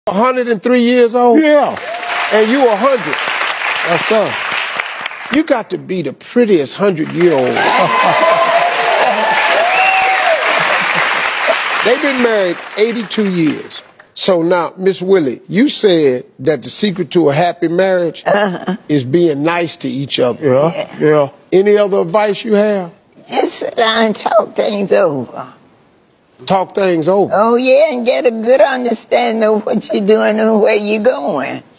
103 years old? Yeah. And you 100. Yes, sir. You got to be the prettiest 100-year-old. They've been married 82 years. So now, Miss Willie, you said that the secret to a happy marriage is being nice to each other. Yeah. Any other advice you have? Just sit down and talk things over. Talk things over. Oh, yeah, and get a good understanding of what you're doing and where you're going.